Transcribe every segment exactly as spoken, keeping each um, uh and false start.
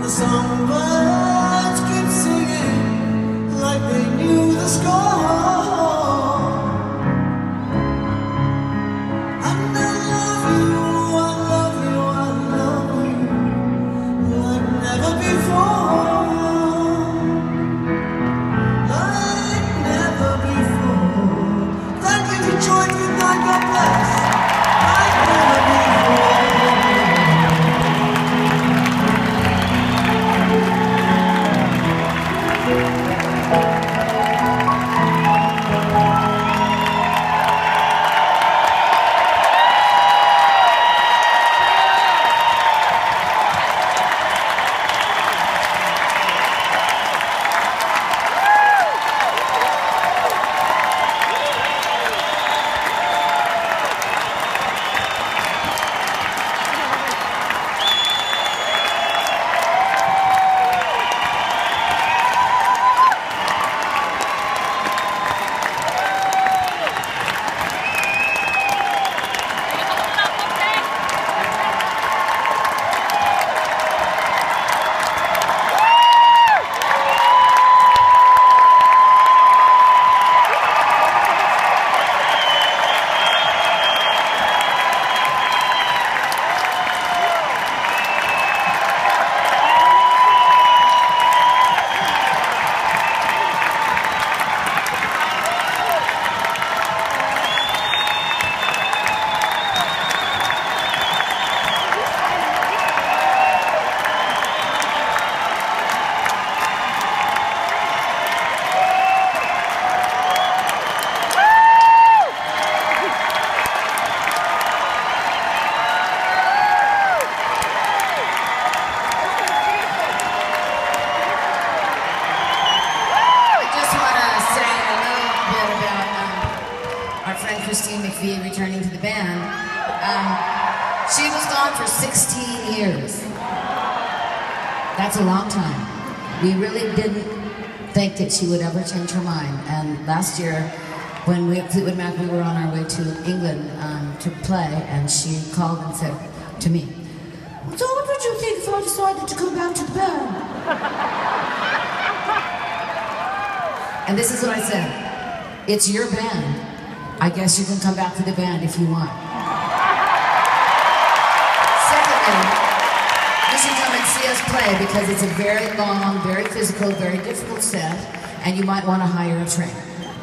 The songbirds keep singing like they knew the score. And I love you, I love you, I love you like never before. Like never before. Thank you for joining me, God bless. Like never before. Returning to the band. Um, she was gone for sixteen years. That's a long time. We really didn't think that she would ever change her mind. And last year, when we at Fleetwood Mac, we were on our way to England um, to play, and she called and said to me, "So what would you think if I decided to come back to the band?" And this is what I said: "It's your band. I guess you can come back to the band if you want." Secondly, you should come and see us play because it's a very long, very physical, very difficult set, and you might want to hire a trainer.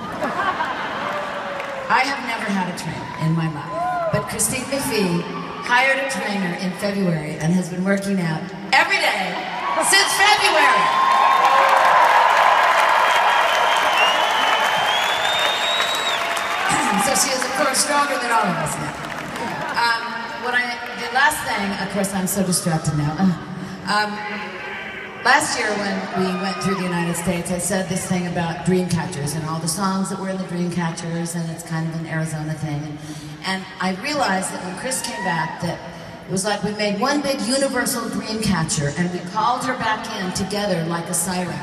I have never had a trainer in my life, but Christine McVie hired a trainer in February and has been working out every day since February. So she is, of course, stronger than all of us now. Um, what I, the last thing, of course, I'm so distracted now. Uh, um, last year when we went through the United States, I said this thing about dream catchers and all the songs that were in the dream catchers, and it's kind of an Arizona thing. And, and I realized that when Chris came back, that it was like we made one big universal dream catcher, and we called her back in together like a siren.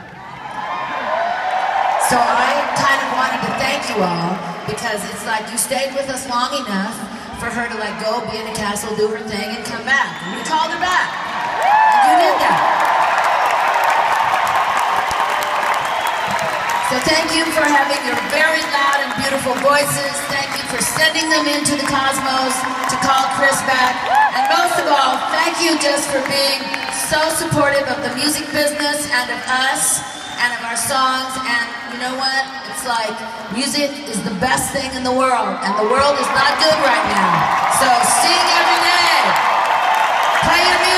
So I kind of wanted to thank you all, because it's like you stayed with us long enough for her to like go be in a castle, do her thing, and come back. And we called her back. And you did that. So thank you for having your very loud and beautiful voices. Thank you for sending them into the cosmos to call Chris back. And most of all, thank you just for being so supportive of the music business and of us and of our songs. And you know what? It's like music is the best thing in the world, and the world is not good right now. So sing every day. Play your music.